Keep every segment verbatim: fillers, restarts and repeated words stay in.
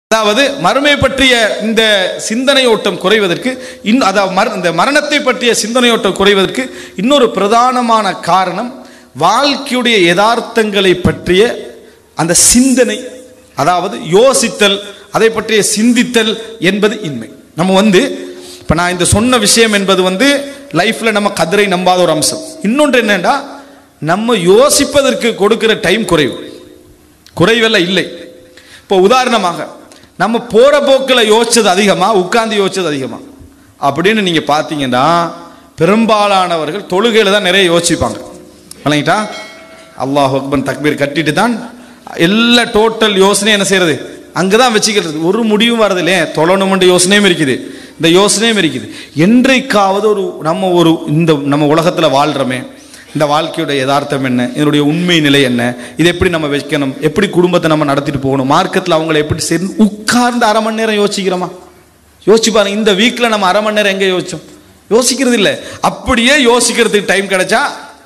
அதாவது மறுமை பற்றிய இந்த சிந்தனையோட்டம் குறைவதற்கு இன் அதாவது இந்த மரணத்தை பற்றிய சிந்தனையோட்டம் குறைவதற்கு இன்னொரு பிரதானமான காரணம் வாழ்க்கையுடைய யதார்த்தங்களை பற்றிய அந்த சிந்தனை, அதாவது யோசித்தல், அதை பற்றிய சிந்தித்தல் என்பது இன்மை. நம்ம வந்து இப்போ நான் இந்த சொன்ன விஷயம் என்பது வந்து லைஃப்ல நம்ம கதிரை நம்பாத ஒரு அம்சம். இன்னொன்று என்னன்னா, நம்ம யோசிப்பதற்கு கொடுக்கிற டைம் குறைவு குறைவெல்லாம் இல்லை. இப்போ உதாரணமாக நம்ம போற போக்கில் யோசிச்சது அதிகமா, உட்கார்ந்து யோசிச்சது அதிகமா அப்படின்னு நீங்க பார்த்தீங்கன்னா, பெரும்பாலானவர்கள் தொழுகையில தான் நிறைய யோசிப்பாங்க. இல்லைங்களா? அல்லாஹ் அக்பர் தக்பீர் கட்டிட்டு தான் எல்லா டோட்டல் யோசனை என்ன செய்யறது அங்கதான் வச்சுக்கிறது. ஒரு முடிவும் வரது இல்லையே, தொழணும்ன்ற யோசனையும் இருக்குது, இந்த யோசனையும் இருக்குது. என்றைக்காவது ஒரு நம்ம ஒரு இந்த நம்ம உலகத்துல வாழ்றோமே, இந்த வாழ்க்கையோட யதார்த்தம் என்ன, இதனுடைய உண்மை நிலை என்ன, இதை எப்படி நம்ம வைக்கணும், எப்படி குடும்பத்தை நம்ம நடத்திட்டு போகணும், மார்க்கெட்டில் அவங்களை எப்படி சேர்ந்து உட்கார்ந்து அரை மணி நேரம் யோசிக்கிறோமா? யோசிச்சு பாருங்க. இந்த வீக்கில் நம்ம அரை மணி நேரம் எங்கே யோசிச்சோம்? யோசிக்கிறது இல்லை. அப்படியே யோசிக்கிறதுக்கு டைம் கிடைச்சா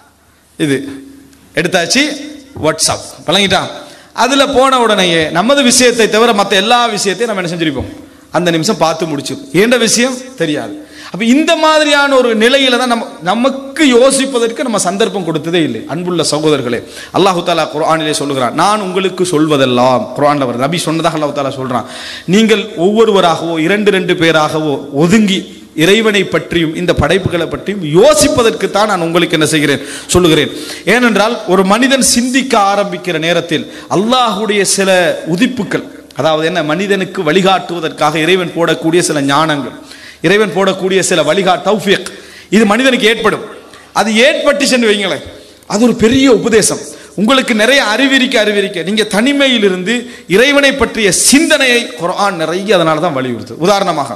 இது எடுத்தாச்சு வாட்ஸ்அப் பழங்கிட்டா, அதில் போன உடனேயே நமது விஷயத்தை தவிர மற்ற எல்லா விஷயத்தையும் நம்ம என்ன செஞ்சிருப்போம், அந்த நிமிஷம் பார்த்து முடிச்சு, ஏண்ட விஷயம் தெரியாது. அப்ப இந்த மாதிரியான ஒரு நிலையில தான் நம்ம நமக்கு யோசிப்பதற்கு நம்ம சந்தர்ப்பம் கொடுத்ததே இல்லை. அன்புள்ள சகோதரர்களே, அல்லாஹு தாலா குர்ஆனிலே சொல்லுகிறான், நான் உங்களுக்கு சொல்வதெல்லாம், குர்ஆன்ல வர நபி சொன்னதாக அல்லாஹு தாலா சொல்றான், நீங்கள் ஒவ்வொருவராகவோ இரண்டு ரெண்டு பேராகவோ ஒதுங்கி இறைவனை பற்றியும் இந்த படைப்புகளை பற்றியும் யோசிப்பதற்கு தான் நான் உங்களுக்கு என்ன செய்கிறேன், சொல்லுகிறேன். ஏனென்றால் ஒரு மனிதன் சிந்திக்க ஆரம்பிக்கிற நேரத்தில் அல்லாஹுடைய சில உதிப்புகள், அதாவது என்ன, மனிதனுக்கு வழிகாட்டுவதற்காக இறைவன் போடக்கூடிய சில ஞானங்கள், இறைவன் போடக்கூடிய சில வழிகாட்டு தௌஃபீக், இது மனிதனுக்கு ஏற்படும். அது ஏற்பட்டுச்சுன்னு வைங்களேன், அது ஒரு பெரிய உபதேசம். உங்களுக்கு நிறைய அறிவிரிக்க அறிவிரிக்க நீங்க தனிமையிலிருந்து இறைவனை பற்றிய சிந்தனையை குர்ஆன் நிறைய அதனால தான் வலியுறுத்து. உதாரணமாக,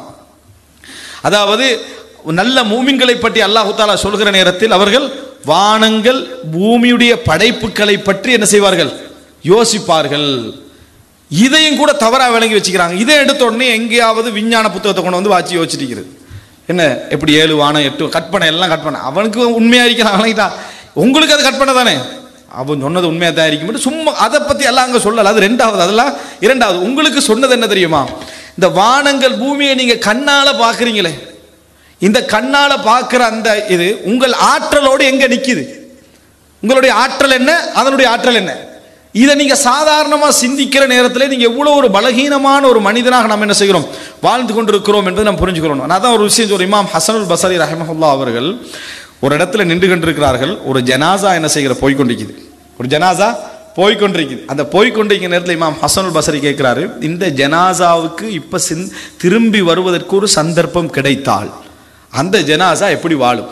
அதாவது நல்ல மூமின்களை பற்றி அல்லாஹ் தஆலா சொல்கிற நேரத்தில் அவர்கள் வானங்கள் பூமியுடைய படைப்புகளை பற்றி என்ன செய்வார்கள், யோசிப்பார்கள். இதையும் கூட தவறா விளங்கி வச்சுக்கிறாங்க. இதை எடுத்த உடனே எங்கேயாவது விஞ்ஞான புத்தகத்தை கொண்டு வந்து வாட்சி யோசிச்சிருக்கிறது. என்ன, எப்படி ஏழு வானம் எட்டு கற்பனை எல்லாம் கற்பனை, அவனுக்கு உண்மையா இருக்கிறான், அவனுக்கு உங்களுக்கு அது கற்பனை தானே, அவன் சொன்னது உண்மையா தான் இருக்கும், சும்மா அதை பத்தி எல்லாம் அங்க சொல்லல. அது ரெண்டாவது, அதெல்லாம் இரண்டாவது. உங்களுக்கு சொன்னது என்ன தெரியுமா, இந்த வானங்கள் பூமியை நீங்க கண்ணால பாக்குறீங்களே, இந்த கண்ணால பாக்குற அந்த இது உங்கள் ஆற்றலோடு எங்க நிக்குது, உங்களுடைய ஆற்றல் என்ன, அதனுடைய ஆற்றல் என்ன, இதை நீங்க சாதாரணமா சிந்திக்கிற நேரத்தில் நீங்க எவ்வளவு ஒரு பலகீனமான ஒரு மனிதனாக நம்ம என்ன செய்கிறோம், வாழ்ந்து கொண்டிருக்கிறோம் என்பதை நம்ம புரிஞ்சுக்கிறோம். அதான் ஒரு விஷயம் சொல்றோம். இமாம் ஹசனுல் பஸரி ரஹிமஹுல்லாஹ் அவர்கள் ஒரு இடத்துல நின்று கொண்டிருக்கிறார்கள். ஒரு ஜனாசா என்ன செய்கிற போய்கொண்டிருக்குது, ஒரு ஜனாசா போய்கொண்டிருக்குது. அந்த போய்கொண்டிருக்கிற நேரத்தில் இமாம் ஹசனுல் பஸரி கேட்கிறாரு, இந்த ஜனாசாவுக்கு இப்ப திரும்பி வருவதற்கு ஒரு சந்தர்ப்பம் கிடைத்தால் அந்த ஜனாசா எப்படி வாழும்?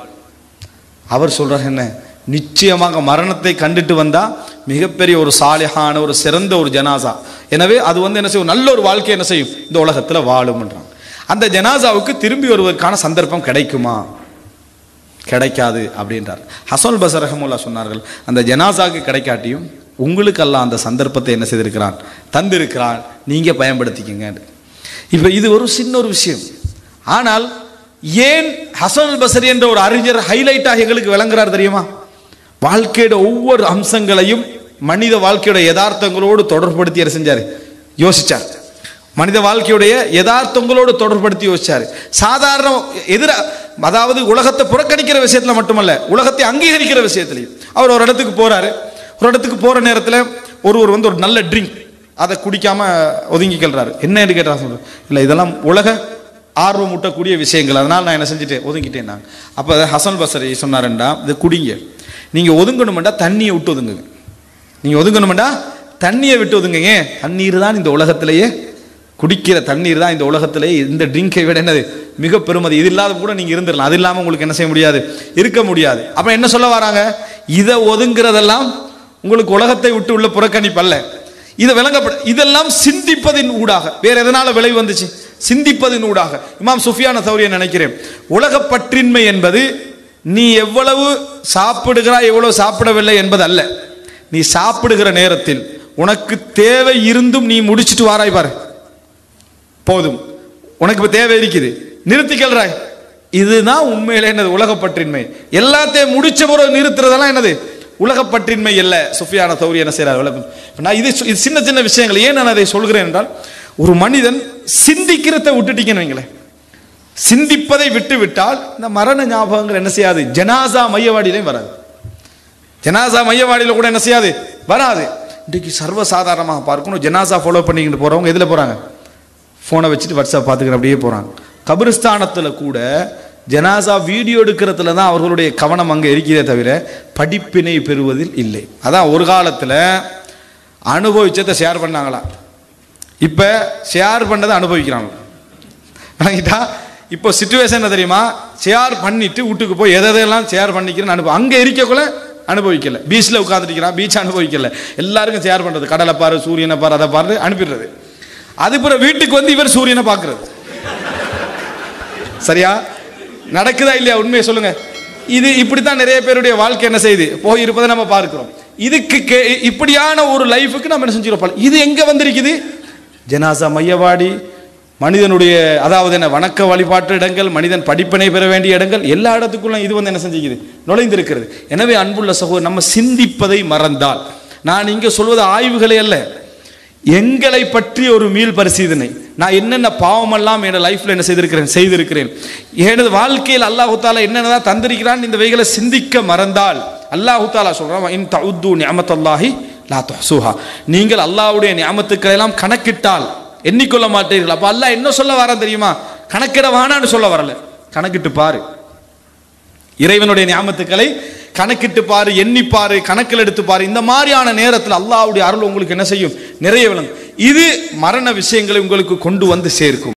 அவர் சொல்றாரு, என்ன, நிச்சயமாக மரணத்தை கண்டுட்டு வந்தா மிகப்பெரிய ஒரு சாலிஹான ஒரு சிறந்த ஒரு ஜனாசா, எனவே அது வந்து என்ன செய்யும், நல்ல ஒரு வாழ்க்கை என்ன செய்யும், இந்த உலகத்துல வாழும்ன்றாங்க. அந்த ஜனாசாவுக்கு திரும்பி வருவதற்கான சந்தர்ப்பம் கிடைக்குமா? கிடைக்காது அப்படின்றார். ஹசனுல் பஸரி ரஹ்மத்துல்லாஹி சொன்னார்கள், அந்த ஜனாசாவுக்கு கிடைக்காட்டியும் உங்களுக்கு அல்லாஹ் அந்த சந்தர்ப்பத்தை என்ன செய்திருக்கிறான், தந்திருக்கிறான், நீங்க பயன்படுத்திக்கங்க. இப்ப இது ஒரு சின்ன ஒரு விஷயம். ஆனால் ஏன் ஹசனுல் பஸரி என்ற ஒரு அறிஞர் ஹைலைட்டாக எங்களுக்கு விளங்குறார் தெரியுமா? வாழ்க்கையோட ஒவ்வொரு அம்சங்களையும் மனித வாழ்க்கையோட யதார்த்தங்களோடு தொடர்படுத்தி என்ன செஞ்சாரு, யோசிச்சார். மனித வாழ்க்கையுடைய யதார்த்தங்களோடு தொடர்படுத்தி யோசிச்சாரு. சாதாரண எதிர அதாவது உலகத்தை புறக்கணிக்கிற விஷயத்துல மட்டுமல்ல, உலகத்தை அங்கீகரிக்கிற விஷயத்திலையும். அவர் ஒரு இடத்துக்கு போறாரு. ஒரு இடத்துக்கு போற நேரத்தில் ஒருவர் வந்து ஒரு நல்ல ட்ரிங்க் அதை குடிக்காம ஒதுங்கி கேள்றாரு. என்னன்னு கேட்டா சொல்ற, இல்லை இதெல்லாம் உலக ஆர்வம் ஊட்டக்கூடிய விஷயங்கள், அதனால நான் என்ன செஞ்சுட்டேன், ஒதுங்கிட்டேன். நான் அப்ப ஹசன் பஸரி சொன்னாருண்டா, இது குடிங்க, நீங்க ஒதுங்கணுமெண்டா தண்ணியை விட்டு ஒதுங்குங்க, நீங்க ஒதுங்கணுமெண்டா தண்ணியை விட்டு ஒதுங்குங்க. தண்ணீர் தான் இந்த உலகத்திலேயே, குடிக்கிற தண்ணீர் தான் இந்த உலகத்திலேயே இந்த ட்ரிங்கை விட என்னது மிக பெருமதி. இது இல்லாத கூட நீங்க இருந்துடலாம், அது இல்லாம உங்களுக்கு என்ன செய்ய முடியாது, இருக்க முடியாது. அப்ப என்ன சொல்ல வராங்க, இதை ஒதுங்குறதெல்லாம் உங்களுக்கு உலகத்தை விட்டு உள்ள புறக்கணிப்பு அல்ல, இதை விளங்கப்பட, இதெல்லாம் சிந்திப்பதின் ஊடாக. வேற எதனால விளைவு வந்துச்சு, சிந்திப்பதின் ஊடாக. இமாம் சுஃபியான் தௌரி நினைக்கிறேன், உலக பற்றின்மை என்பது நீ எவ்வளவு சாப்பிடுகிறாய் எவ்வளவு சாப்பிடவில்லை என்பது அல்ல, நீ சாப்பிடுகிற நேரத்தில் உனக்கு தேவை இருந்தும் நீ முடிச்சுட்டு வாராய் பாரு, போதும் உனக்கு இப்ப தேவை இருக்குது, நிறுத்திக்கிறாய், இதுதான் உண்மையில என்னது உலகப்பற்றின்மை. எல்லாத்தையும் முடிச்ச பிறகு நிறுத்துறதெல்லாம் என்னது உலகப்பற்றின்மை அல்ல. சுஃபியான் தௌரி என்ன செய்யறார் விளக்கம். நான் இது சின்ன சின்ன விஷயங்கள் ஏன் நான் அதை சொல்கிறேன் என்றால், ஒரு மனிதன் சிந்திக்கிறத விட்டுட்டீங்கன்னு வைங்களேன், சிந்திப்பதை விட்டு விட்டால் இந்த மரண ஞாபகங்கள் என்ன செய்யாது, ஜனாசா மையவாடியிலையும் வராது. ஜனாசா மையவாடியில் கூட என்ன செய்யாது, வராது. இன்றைக்கு சர்வசாதாரணமாக பார்க்கணும், ஜனாசா ஃபாலோ பண்ணிக்கிட்டு போகிறவங்க எதில் போகிறாங்க, ஃபோனை வச்சுட்டு வாட்ஸ்அப் பார்த்துக்கிற அப்படியே போகிறாங்க. கபிரிஸ்தானத்தில் கூட ஜனாசா வீடியோ எடுக்கிறதுல தான் அவர்களுடைய கவனம் அங்கே இருக்கிறதே தவிர படிப்பினை பெறுவதில் இல்லை. அதான் ஒரு காலத்தில் அனுபவிச்சதை ஷேர் பண்ணாங்களா, இப்போ ஷேர் பண்ணதை அனுபவிக்கிறாங்க. வாங்கிட்டா இப்போ சிச்சுவேஷன் என்ன தெரியுமா, ஷேர் பண்ணிட்டு வீட்டுக்கு போய் எதெல்லாம் ஷேர் பண்ணிக்கிறேன்னு அனுபவம். அங்கே இருக்கக்குள்ள அனுபவிக்கல, பீச்சில் உட்காந்துருக்கிறான், பீச் அனுபவிக்கல, எல்லாருக்கும் ஷேர் பண்ணுறது, கடலை பாரு, சூரியனை பாரு, அதை பாரு அனுப்பிடுறது. அதுபோல வீட்டுக்கு வந்து இவர் சூரியனை பார்க்கறது. சரியா நடக்குதா இல்லையா, உண்மையை சொல்லுங்க. இது இப்படித்தான் நிறைய பேருடைய வாழ்க்கை என்ன செய்யுது, போய் இருப்பதை நம்ம பார்க்கிறோம். இதுக்கு இப்படியான ஒரு லைஃபுக்கு நம்ம என்ன செஞ்சிருப்போம். இது எங்க வந்திருக்குது, ஜனாசா மையவாடி, மனிதனுடைய அதாவது என்ன வணக்க வழிபாட்டு இடங்கள், மனிதன் படிப்பினை பெற வேண்டிய இடங்கள், எல்லா இடத்துக்குள்ள இது வந்து என்ன செஞ்சுக்குது, நுழைந்திருக்கிறது. எனவே அன்புள்ள சகோதரர், நம்ம சிந்திப்பதை மறந்தால், நான் இங்கே சொல்வது ஆய்வுகளே அல்ல, எங்களை பற்றி ஒரு மீள் பரிசீலனை, நான் என்னென்ன பாவமெல்லாம் என் லைஃப்ல என்ன செய்திருக்கிறேன் செய்திருக்கிறேன் எனது வாழ்க்கையில் அல்லாஹு தாலா என்னென்னதான் தந்திருக்கிறான், இந்த வகைகளை சிந்திக்க மறந்தால் அல்லாஹு தாலா சொல்றான், இன் தஉது நிஅமத்தல்லாஹி லா துஹ்ஸூஹா, நீங்கள் அல்லாஹ்வுடைய நிஅமத்துக்களை எல்லாம் கணக்கிட்டால் எண்ணிக்கொள்ள மாட்டீர்கள். அப்ப அல்லாஹ் என்ன சொல்ல வரான் தெரியுமா, கணக்கிட வேணான்னு சொல்ல வரல, கணக்கிட்டு பாரு, இறைவனுடைய நியாமத்துக்களை கணக்கிட்டு பாரு, எண்ணிப்பாரு, கணக்கில் எடுத்து பாரு. இந்த மாதிரியான நேரத்தில் அல்லாஹ்வுடைய அருள் உங்களுக்கு என்ன செய்யும், நிறைய விளங்கும். இது மரண விஷயங்களை உங்களுக்கு கொண்டு வந்து சேர்க்கும்.